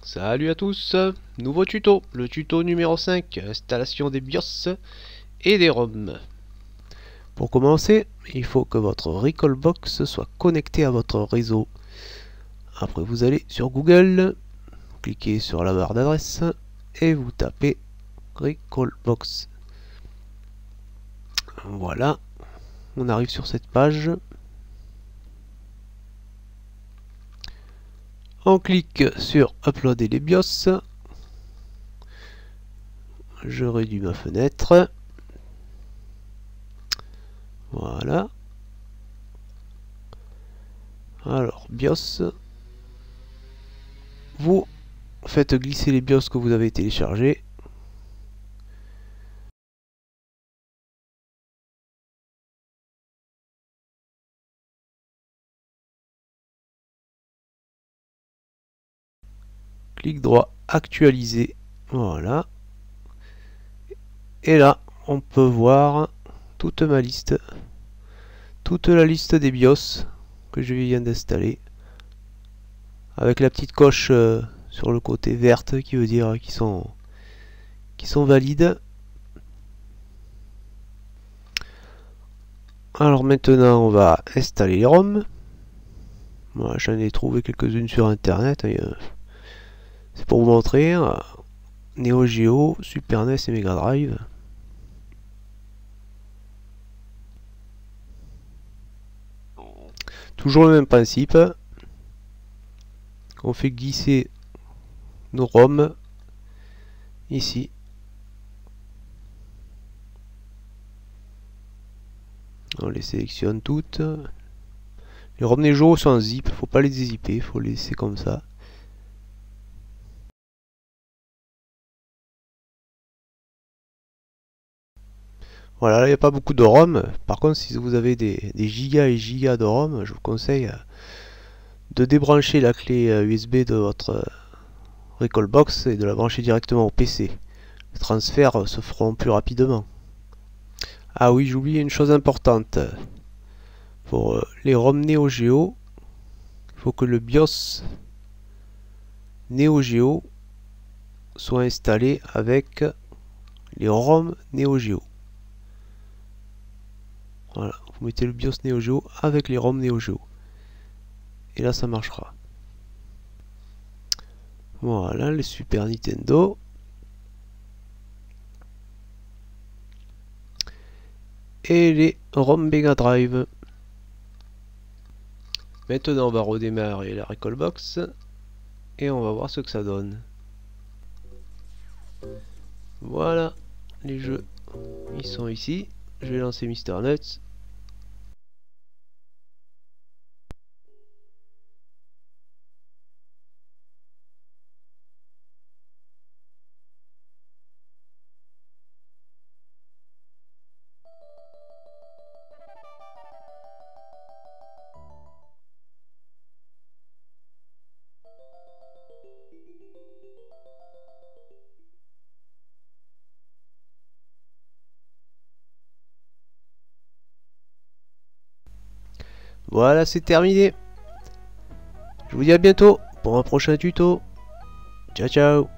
Salut à tous, nouveau tuto, le tuto numéro 5, installation des BIOS et des ROM. Pour commencer, il faut que votre Recalbox soit connecté à votre réseau. Après vous allez sur Google, cliquez sur la barre d'adresse et vous tapez Recalbox. Voilà, on arrive sur cette page. On clique sur Uploader les BIOS. Je réduis ma fenêtre. Voilà. Alors, BIOS. Vous faites glisser les BIOS que vous avez téléchargés. Clic droit, actualiser. Voilà. Et là, on peut voir toute ma liste. Toute la liste des BIOS que je viens d'installer. Avec la petite coche sur le côté verte qui veut dire qu'ils sont valides. Alors maintenant, on va installer les ROM. Moi, j'en ai trouvé quelques-unes sur internet. C'est pour vous montrer. Neo Geo, Super NES et Mega Drive. Toujours le même principe. On fait glisser nos ROM ici. On les sélectionne toutes. Les ROM Neo sont en zip, faut pas les zipper, faut les laisser comme ça. Voilà, il n'y a pas beaucoup de ROM. Par contre, si vous avez des gigas et gigas de ROM, je vous conseille de débrancher la clé USB de votre Recalbox et de la brancher directement au PC. Les transferts se feront plus rapidement. Ah oui, j'ai oublié une chose importante. Pour les ROM Neo Geo, il faut que le BIOS Neo Geo soit installé avec les ROM Neo Geo. Voilà, vous mettez le BIOS Neo Geo avec les ROM Neo Geo. Et là, ça marchera. Voilà, les Super Nintendo. Et les ROM Mega Drive. Maintenant, on va redémarrer la Recalbox. Et on va voir ce que ça donne. Voilà, les jeux, ils sont ici. Je vais lancer Mister Nuts. Voilà, c'est terminé. Je vous dis à bientôt pour un prochain tuto. Ciao, ciao.